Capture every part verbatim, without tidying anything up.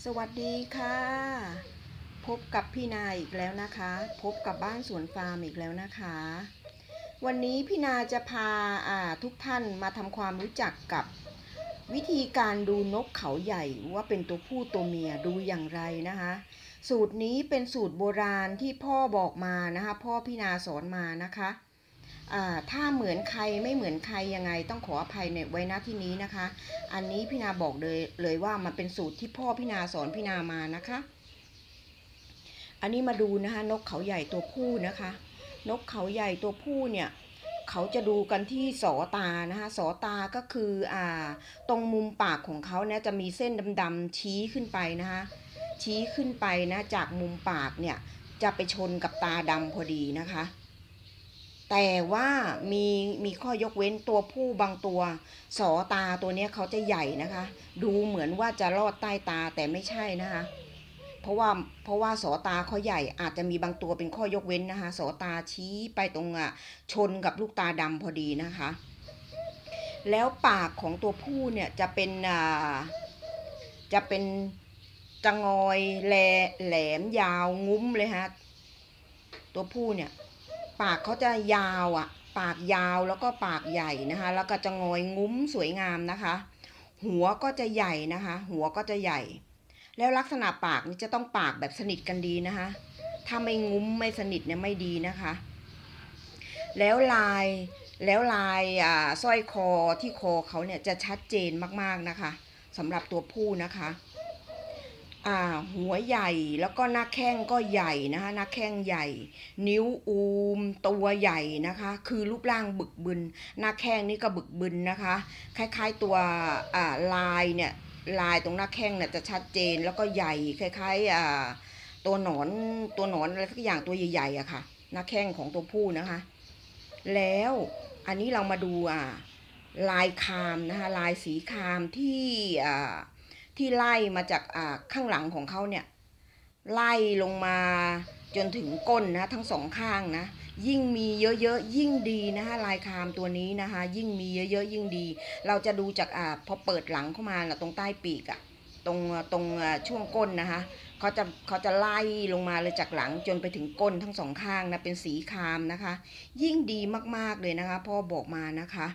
สวัสดีค่ะพบกับพี่นาอีกแล้วนะคะพบกับบ้านสวนฟาร์มอีกแล้วนะคะวันนี้พี่นาจะพาทุกท่านมาทำความรู้จักกับวิธีการดูนกเขาใหญ่ว่าเป็นตัวผู้ตัวเมียดูอย่างไรนะคะสูตรนี้เป็นสูตรโบราณที่พ่อบอกมานะคะพ่อพี่นาสอนมานะคะถ้าเหมือนใครไม่เหมือนใครยังไงต้องขออภัยในไว้ณที่นี้นะคะอันนี้พี่นาบอกเลยเลยว่ามันเป็นสูตรที่พ่อพี่นาสอนพี่นามานะคะอันนี้มาดูนะคะนกเขาใหญ่ตัวผู้นะคะนกเขาใหญ่ตัวผู้เนี่ยเขาจะดูกันที่สอตานะคะสอตาก็คืออ่าตรงมุมปากของเขาเนี่ยจะมีเส้นดำๆชี้ขึ้นไปนะคะชี้ขึ้นไปนะจากมุมปากเนี่ยจะไปชนกับตาดำพอดีนะคะแต่ว่ามีมีข้อยกเว้นตัวผู้บางตัวสอตาตัวนี้เขาจะใหญ่นะคะดูเหมือนว่าจะลอดใต้ตาแต่ไม่ใช่นะคะเพราะว่าเพราะว่าสอตาเขาใหญ่อาจจะมีบางตัวเป็นข้อยกเว้นนะคะสอตาชี้ไปตรงอ่ะชนกับลูกตาดำพอดีนะคะแล้วปากของตัวผู้เนี่ยจะเป็นอ่าจะเป็นจะงอยแหลแหลมยาวงุ้มเลยฮะตัวผู้เนี่ยปากเขาจะยาวอ่ะปากยาวแล้วก็ปากใหญ่นะคะแล้วก็จะงอยงุ้มสวยงามนะคะหัวก็จะใหญ่นะคะหัวก็จะใหญ่แล้วลักษณะปากนี่จะต้องปากแบบสนิทกันดีนะคะถ้าไม่งุ้มไม่สนิทเนี่ยไม่ดีนะคะแล้วลายแล้วลายอ่าสร้อยคอที่คอเขาเนี่ยจะชัดเจนมากๆนะคะสำหรับตัวผู้นะคะอ่าหัวใหญ่แล้วก็หน้าแข้งก็ใหญ่นะคะหน้าแข้งใหญ่นิ้วอูมตัวใหญ่นะคะคือรูปร่างบึกบึนหน้าแข้งนี่ก็บึกบึนนะคะคล้ายๆตัวอ่าลายเนี่ยลายตรงหน้าแข้งเนี่ยจะชัดเจนแล้วก็ใหญ่คล้ายๆอ่าตัวหนอนตัวหนอนอะไรสักอย่างตัวใหญ่ๆอะค่ะหน้าแข้งของตัวผู้นะคะแล้วอันนี้เรามาดูอ่าลายคามนะคะลายสีคามที่อ่าที่ไล่มาจากอ่าข้างหลังของเขาเนี่ยไล่ลงมาจนถึงก้นนะทั้งสองข้างนะยิ่งมีเยอะๆยิ่งดีนะคะลายคามตัวนี้นะคะยิ่งมีเยอะๆยิ่งดีเราจะดูจากอ่าพอเปิดหลังเข้ามาตรงใต้ปีกอะตรงตรงช่วงก้นนะคะเขาจะเขาจะไล่ลงมาเลยจากหลังจนไปถึงก้นทั้งสองข้างนะเป็นสีคามนะคะยิ่งดีมากๆเลยนะคะพ่อบอกมานะคะ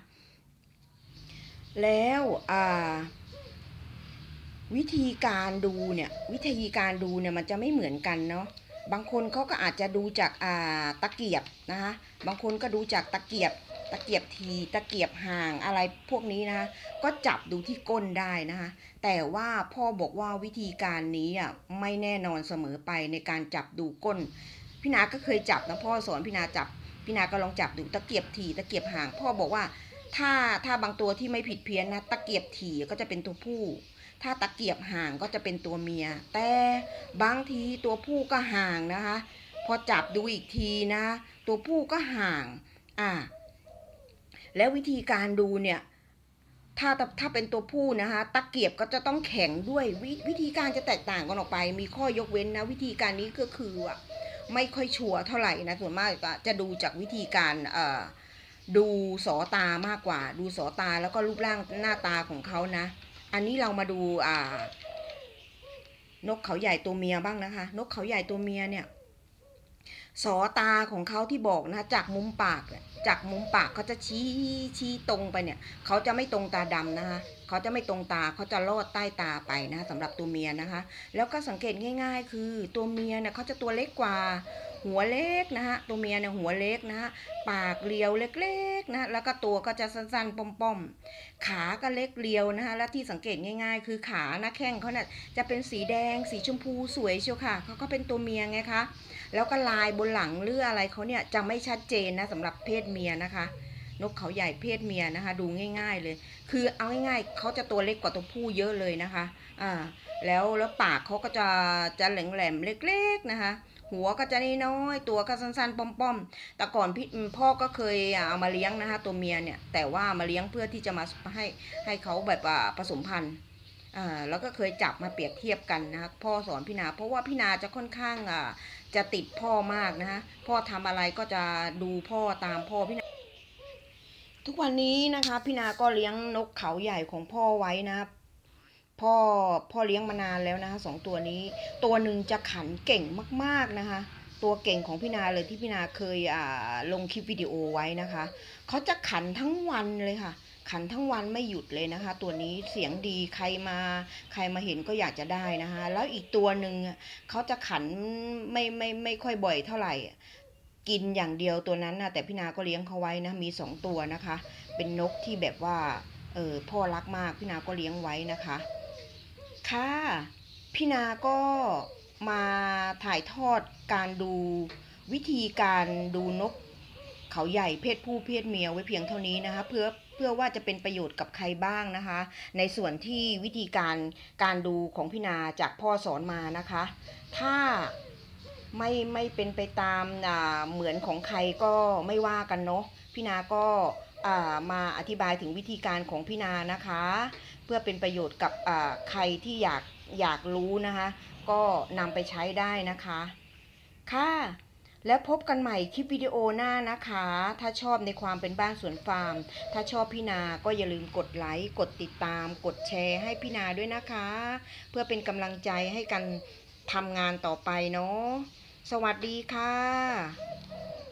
แล้วอ่าวิธีการดูเนี่ยวิธีการดูเนี่ยมันจะไม่เหมือนกันเนาะบางคนเขาก็อาจจะดูจากอ่าตะเกียบนะคะบางคนก็ดูจากตะเกียบตะเกียบทีตะเกียบห่างอะไรพวกนี้นะคะก็จับดูที่ก้นได้นะคะแต่ว่าพ่อบอกว่าวิธีการนี้อ่ะไม่แน่นอนเสมอไปในการจับดูก้นพี่นาก็เคยจับนะพ่อสอนพี่นาจับพี่นาก็ลองจับดูตะเกียบทีตะเกียบห่างพ่อบอกว่าถ้าถ้าบางตัวที่ไม่ผิดเพี้ยนนะตะเกียบถี่ก็จะเป็นตัวผู้ถ้าตะเกียบห่างก็จะเป็นตัวเมียแต่บางทีตัวผู้ก็ห่างนะคะพอจับดูอีกทีนะตัวผู้ก็ห่างอ่าแล้ววิธีการดูเนี่ยถ้าถ้าเป็นตัวผู้นะคะตะเกียบก็จะต้องแข็งด้วยววิธีการจะแตกต่างกันออกไปมีข้อยกเว้นนะวิธีการนี้ก็คืออ่ะไม่ค่อยชัวร์เท่าไหร่นะส่วนมากจะดูจากวิธีการเอ่อดูสอตามากกว่าดูสอตาแล้วก็รูปร่างหน้าตาของเขานะอันนี้เรามาดูอ่านกเขาใหญ่ตัวเมียบ้างนะคะนกเขาใหญ่ตัวเมียเนี่ยสอตาของเขาที่บอกนะจากมุมปากจากมุมปากเขาจะชี้ชี้ตรงไปเนี่ยเขาจะไม่ตรงตาดำนะคะเขาจะไม่ตรงตาเขาจะลอดใต้ตาไปนะสำหรับตัวเมียนะคะแล้วก็สังเกตง่ายๆคือตัวเมียเนี่ยเขาจะตัวเล็กกว่าหัวเล็กนะฮะตัวเมียเนี่ยหัวเล็กนะฮะปากเรียวเล็กๆนะแล้วก็ตัวก็จะสั้นๆป้อมๆขาก็เล็กเรียวนะฮะและที่สังเกตง่ายๆคือขาหน้าแข้งเขาเนี่ยจะเป็นสีแดงสีชมพูสวยเชียวค่ะเขาก็เป็นตัวเมียไงคะแล้วก็ลายบนหลังหรืออะไรเขาเนี่ยจะไม่ชัดเจนนะสำหรับเพศเมียนะคะนกเขาใหญ่เพศเมียนะคะดูง่ายๆเลยคือเอาง่ายๆเขาจะตัวเล็กกว่าตัวผู้เยอะเลยนะคะอ่าแล้วแล้วปากเขาก็จะจะแหลมๆเล็กๆนะคะหัวก็จะน้อยๆตัวก็สั้นๆป้อมๆแต่ก่อนพี่พ่อก็เคยเอามาเลี้ยงนะคะตัวเมียเนี่ยแต่ว่ามาเลี้ยงเพื่อที่จะมาให้ให้เขาแบบผสมพันธุ์อ่าแล้วก็เคยจับมาเปรียบเทียบกันนะคะพ่อสอนพี่นาเพราะว่าพี่นาจะค่อนข้างอ่าจะติดพ่อมากนะคะพ่อทำอะไรก็จะดูพ่อตามพ่อพี่นาทุกวันนี้นะคะพี่นาก็เลี้ยงนกเขาใหญ่ของพ่อไว้นะพ่อพ่อเลี้ยงมานานแล้วนะคะสองตัวนี้ตัวหนึ่งจะขันเก่งมากๆนะคะตัวเก่งของพี่นาเลยที่พี่นาเคยอ่าลงคลิปวิดีโอไว้นะคะเขาจะขันทั้งวันเลยค่ะขันทั้งวันไม่หยุดเลยนะคะตัวนี้เสียงดีใครมาใครมาเห็นก็อยากจะได้นะคะแล้วอีกตัวหนึ่งเขาจะขันไม่ไม่ไม่ค่อยบ่อยเท่าไหร่กินอย่างเดียวตัวนั้นนะแต่พี่นาก็เลี้ยงเขาไว้นะมีสองตัวนะคะเป็นนกที่แบบว่าเออพ่อรักมากพี่นาก็เลี้ยงไว้นะคะค่ะพี่นาก็มาถ่ายทอดการดูวิธีการดูนกเขาใหญ่เพศผู้เพศเมียไว้เพียงเท่านี้นะคะเพื่อเพื่อว่าจะเป็นประโยชน์กับใครบ้างนะคะในส่วนที่วิธีการการดูของพี่นาจากพ่อสอนมานะคะถ้าไม่ไม่เป็นไปตามอ่าเหมือนของใครก็ไม่ว่ากันเนาะพี่นาก็อ่ามาอธิบายถึงวิธีการของพี่นานะคะเพื่อเป็นประโยชน์กับอ่าใครที่อยากอยากรู้นะคะก็นำไปใช้ได้นะคะค่ะแล้วพบกันใหม่คลิปวิดีโอหน้านะคะถ้าชอบในความเป็นบ้านสวนฟาร์มถ้าชอบพี่นาก็อย่าลืมกดไลค์กดติดตามกดแชร์ให้พี่นาด้วยนะคะเพื่อเป็นกำลังใจให้กันทำงานต่อไปเนาะสวัสดีค่ะ